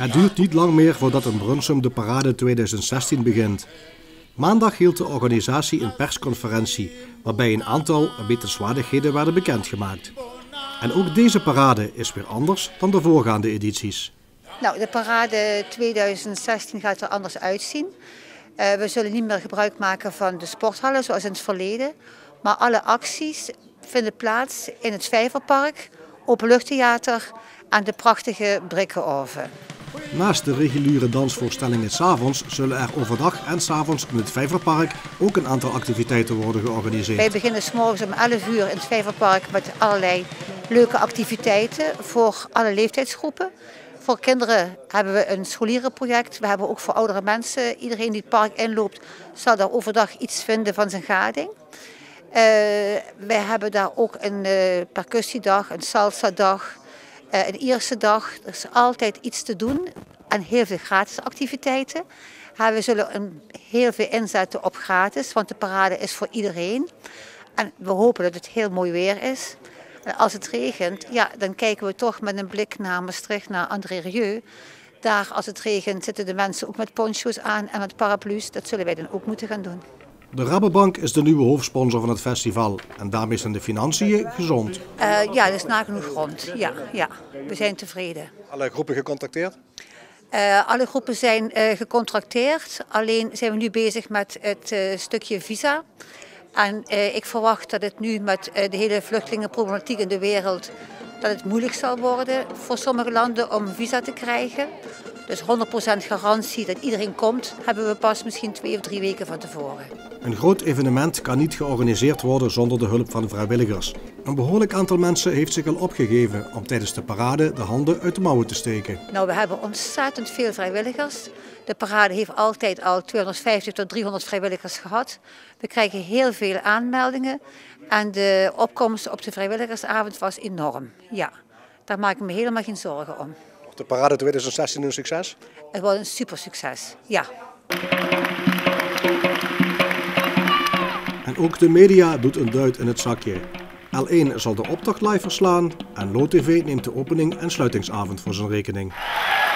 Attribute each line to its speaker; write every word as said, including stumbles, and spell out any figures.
Speaker 1: Het duurt niet lang meer voordat in Brunsum de parade tweeduizend zestien begint. Maandag hield de organisatie een persconferentie waarbij een aantal wetenswaardigheden werden bekendgemaakt. En ook deze parade is weer anders dan de voorgaande edities.
Speaker 2: Nou, de parade tweeduizend zestien gaat er anders uitzien. Uh, we zullen niet meer gebruik maken van de sporthallen zoals in het verleden. Maar alle acties vinden plaats in het Vijverpark, Openluchttheater en de prachtige Brikkenoven.
Speaker 1: Naast de reguliere dansvoorstellingen 's avonds zullen er overdag en 's avonds in het Vijverpark ook een aantal activiteiten worden georganiseerd.
Speaker 2: Wij beginnen 's morgens om elf uur in het Vijverpark met allerlei leuke activiteiten voor alle leeftijdsgroepen. Voor kinderen hebben we een scholierenproject. We hebben ook voor oudere mensen. Iedereen die het park inloopt zal daar overdag iets vinden van zijn gading. Uh, wij hebben daar ook een uh, percussiedag, een salsa-dag, uh, een Ierse dag. Er is altijd iets te doen en heel veel gratis activiteiten. Uh, we zullen een, heel veel inzetten op gratis, want de parade is voor iedereen. En we hopen dat het heel mooi weer is. En als het regent, ja, dan kijken we toch met een blik naar Maastricht, naar André Rieu. Daar, als het regent, zitten de mensen ook met poncho's aan en met paraplu's. Dat zullen wij dan ook moeten gaan doen.
Speaker 1: De Rabobank is de nieuwe hoofdsponsor van het festival en daarmee zijn de financiën gezond.
Speaker 2: Uh, ja, dat is nagenoeg rond. Ja, ja, we zijn tevreden.
Speaker 1: Alle groepen gecontacteerd?
Speaker 2: Uh, alle groepen zijn uh, gecontracteerd, alleen zijn we nu bezig met het uh, stukje visa. En uh, ik verwacht dat het nu met uh, de hele vluchtelingenproblematiek in de wereld, dat het moeilijk zal worden voor sommige landen om visa te krijgen. Dus honderd procent garantie dat iedereen komt, hebben we pas misschien twee of drie weken van tevoren.
Speaker 1: Een groot evenement kan niet georganiseerd worden zonder de hulp van vrijwilligers. Een behoorlijk aantal mensen heeft zich al opgegeven om tijdens de parade de handen uit de mouwen te steken.
Speaker 2: Nou, we hebben ontzettend veel vrijwilligers. De parade heeft altijd al tweehonderdvijftig tot driehonderd vrijwilligers gehad. We krijgen heel veel aanmeldingen en de opkomst op de vrijwilligersavond was enorm. Ja, daar maak ik me helemaal geen zorgen om.
Speaker 1: De parade tweeduizend zestien een succes?
Speaker 2: Het wordt een super succes, ja.
Speaker 1: En ook de media doet een duit in het zakje. L één zal de optocht live verslaan en LoTV neemt de opening en sluitingsavond voor zijn rekening.